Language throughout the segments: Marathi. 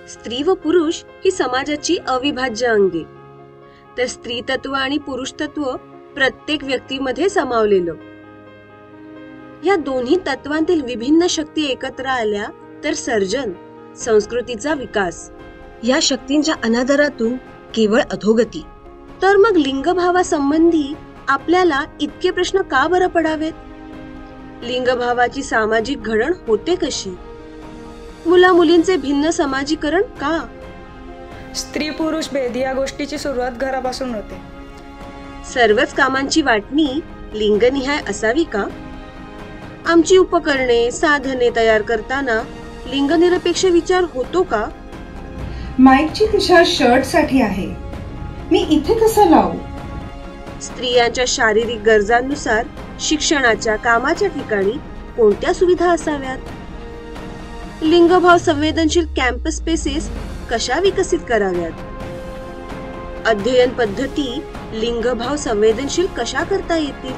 स्त्री व पुरुष ही समाजाची अविभाज्य अंगे, तर स्त्री तत्व आणि पुरुष तत्व प्रत्येक व्यक्तीमध्ये सामावलेलं. या दोन्ही तत्वांतील विभिन्न शक्ती एकत्र आल्या तर सर्जन, संस्कृतीचा विकास. या शक्तींच्या अनादरातून केवळ अधोगती. तर मग लिंगभावासंबंधी आपल्याला इतके प्रश्न का बरं पडावेत? लिंगभावाची सामाजिक घडण होते कशी? मुला मुलींचे भिन्न समाजीकरण का? स्त्री पुरुष भेद या गोष्टीची सुरुवात घरापासून होते. सर्वच कामांची वाटणी लिंगनिहाय असावी का? आमची उपकरणे, साधने तयार करताना लिंगनिरपेक्ष विचार होतो का? माईकची दिशा शर्ट साठी आहे, मी इथे कसं लावू? स्त्रियांच्या शारीरिक गरजांनुसार शिक्षणाच्या, कामाच्या ठिकाणी कोणत्या सुविधा असाव्यात? लिंगभाव संवेदनशील कॅम्पस स्पेसेस कशा विकसित कराव्यात? अध्ययन पद्धती लिंगभाव संवेदनशील कशा करता येतील?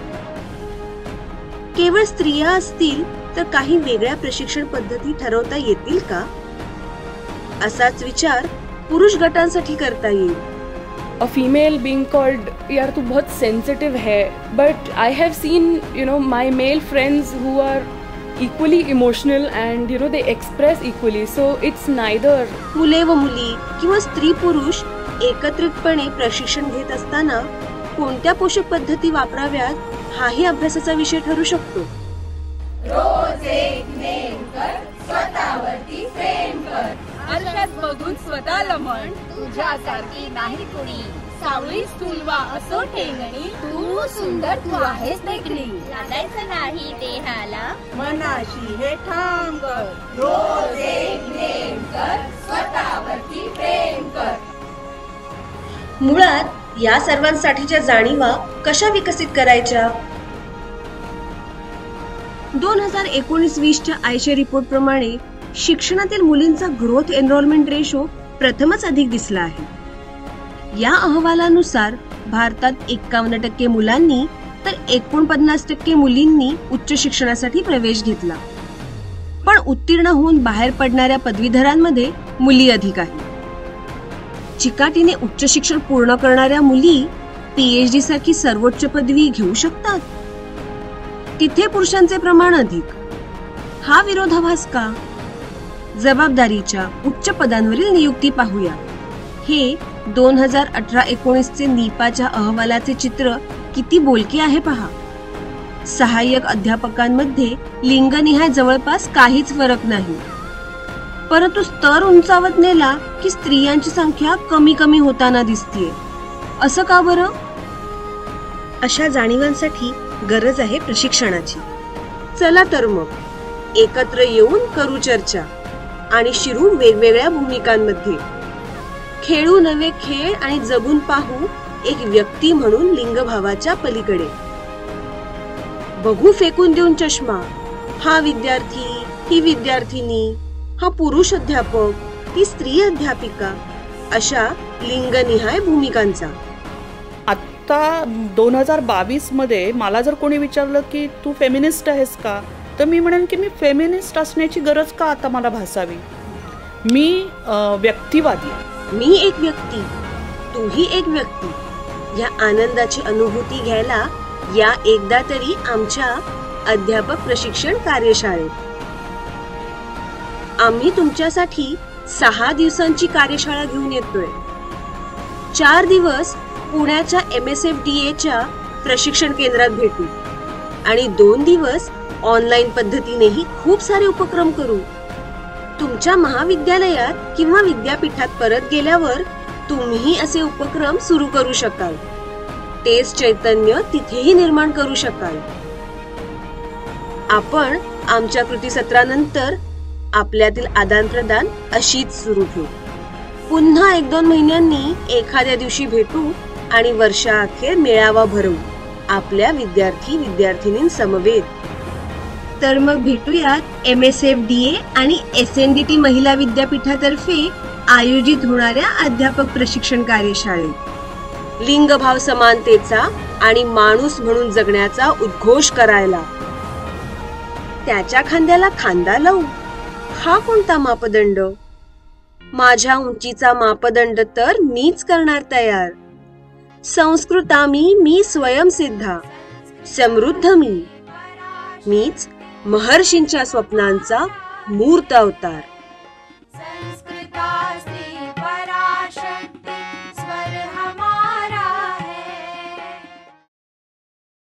केवळ स्त्रिया असतील तर काही वेगळ्या प्रशिक्षण पद्धती ठरवता येतील का? असाच विचार पुरुष गटांसाठी करता येईल. A female being called, यार तू बहुत sensitive है, but I have seen, my male friends who are equally emotional and they express equally, so it's neither. मुले व मुली किंवा स्त्री पुरुष एकत्रितपणे प्रशिक्षण घेत असताना कोणत्या पोषक पद्धती वापराव्यात हाही अभ्यासाचा विषय ठरू शकतो. रोज एक नेम कर, स्वतःवरती प्रेम कर. आरशात बघून स्वतःला म्हण, तुझ्यासारखी नाही कुणी. सावळी तुलवा असो ठेंगणी, तू सुंदर, तू आहेस देखणी. लागायचं नाही देहाला, मनाशी हे ठाम कर. रोज एक नेम कर, स्वतःवरती प्रेम कर. मुळात या सर्वांसाठीच्या जाणीवा कशा विकसित करायच्या? 2019-20च्या आयशे रिपोर्ट प्रमाणे शिक्षणातील मुलींचा ग्रोथ एनरोलमेंट रेशो प्रथमच अधिक दिसला आहे. या अहवालानुसार भारतात 51% मुलांनी तर 49% मुलींनी उच्च शिक्षणासाठी प्रवेश घेतला. पण उत्तीर्ण होऊन बाहेर पडणाऱ्या पदवीधरांमध्ये मुली अधिक आहेत. चिकाटीने उच्च शिक्षण पूर्ण करणाऱ्या मुली PhD सारखी सर्वोच्च पदवी घेऊ शकतात. तिथे पुरुषांचे प्रमाण अधिक. हा विरोधाभास का? जबाबदारीच्या उच्च पदांवरील नियुक्ती पाहूया. हे 2018-19 नीपाच्या अहवालाचे चित्र किती बोलके आहे पहा. सहाय्यक अध्यापकांमध्ये लिंगनिहाय जवळपास काहीच फरक नाही, परंतु स्तर उंचावत नेला की स्त्रियांची संख्या कमी कमी होताना दिसतीये. असं का बरं? अशा जाणीवांसाठी गरज आहे प्रशिक्षणाची. चला तर मग एकत्र येऊन करू चर्चा आणि शिरू वेगवेगळ्या भूमिकांमध्ये. खेळू नवे खेळ आणि जगून पाहू एक व्यक्ती म्हणून लिंगभावाच्या पलीकडे. बघू फेकून देऊन चष्मा, हा विद्यार्थी, ही विद्यार्थिनी, हा पुरुष अध्यापक, ती स्त्री अध्यापिका, अशा लिंगनिहाय भूमिकांचा. आता 2022 मध्ये मला जर कोणी विचारलं की तू फेमिनिस्ट आहेस का, तर मी म्हणेन की मी फेमिनिस्ट असण्याची गरज का आता मला भासावी. मी व्यक्तिवादी. मी एक व्यक्ती, तूही एक व्यक्ती, या आनंदाची अनुभूती घ्यायला या एकदा तरी आमच्या अध्यापक प्रशिक्षण कार्यशाळेत. आम्ही तुमच्यासाठी 6 दिवसांची कार्यशाळा घेऊन येतोय. 4 दिवस पुण्याच्या MSFDAच्या प्रशिक्षण केंद्रात भेटू आणि 2 दिवस ऑनलाईन पद्धतीनेही खूप सारे उपक्रम करू. तुमच्या महाविद्यालयात किंवा विद्यापीठात परत गेल्यावर तुम्ही असे उपक्रम सुरू करू शकाल. तेच चैतन्य तिथेही निर्माण करू शकाल. आपण आमच्या कृतीसत्रानंतर आपल्यातील आदानप्रदान अशीच सुरू ठेवू. पुन्हा 1-2 महिन्यांनी एखाद्या दिवशी भेटू आणि वर्षाअखेर मेळावा भरवू आपल्या विद्यार्थी विद्यार्थिनींसमवेत. तर मग भेटूयात MSFDA आणि SNDT महिला विद्यापीठातर्फे आयोजित होणाऱ्या अध्यापक प्रशिक्षण कार्यशाळेत. लिंगभाव समानतेचा आणि माणूस म्हणून जगण्याचा उद्घोष करायला. त्याच्या खांद्याला खांदा लावू, हा कोणता मापदंड? माझ्या उंचीचा मापदंड तर मीच करणार तयार. संस्कृतामी मी स्वयंसिद्धा, समृद्ध मीच महर्षींच्या स्वप्नांचा मूर्त अवतार.